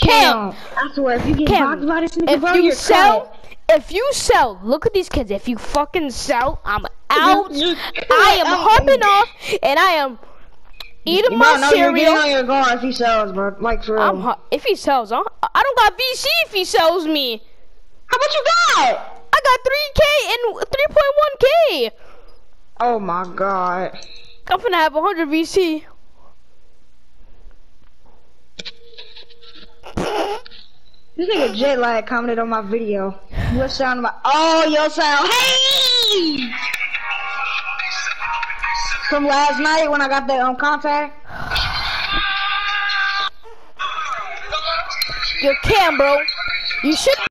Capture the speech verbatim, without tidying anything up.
Cam, I swear, if you get Cam, boxed by this nigga, if bro, you you're sell, cut. if you sell, look at these kids. If you fucking sell, I'm out. You- I am I'm- hopping off, and I am eating Bro, my no, you're getting cereal. on your guard if he sells, bro. Like, for real. I'm hot. If he sells, I'm, I don't got V C. If he sells me, How much you got? I got three K and three point one K. Oh my god. I'm finna have one hundred V C. This nigga Jet Lag commented on my video. What sound my? Oh, yo sound. Hey! From last night when I got that um contact. Yo, Cam, bro, you should.